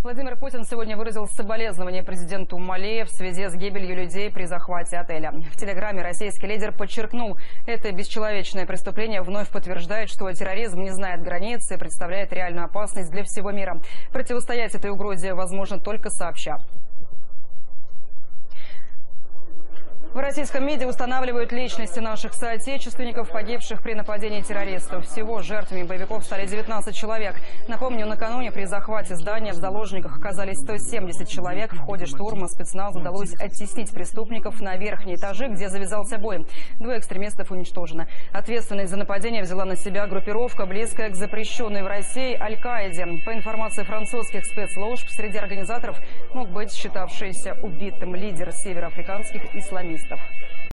Владимир Путин сегодня выразил соболезнования президенту Мали в связи с гибелью людей при захвате отеля. В телеграме российский лидер подчеркнул, это бесчеловечное преступление вновь подтверждает, что терроризм не знает границ и представляет реальную опасность для всего мира. Противостоять этой угрозе возможно только сообща. В российском МИДе устанавливают личности наших соотечественников, погибших при нападении террористов. Всего жертвами боевиков стали 19 человек. Напомню, накануне при захвате здания в заложниках оказались 170 человек. В ходе штурма спецназу удалось оттеснить преступников на верхние этажи, где завязался бой. 2 экстремистов уничтожены. Ответственность за нападение взяла на себя группировка, близкая к запрещенной в России Аль-Каиде. По информации французских спецслужб, среди организаторов мог быть считавшийся убитым лидер североафриканских исламистов.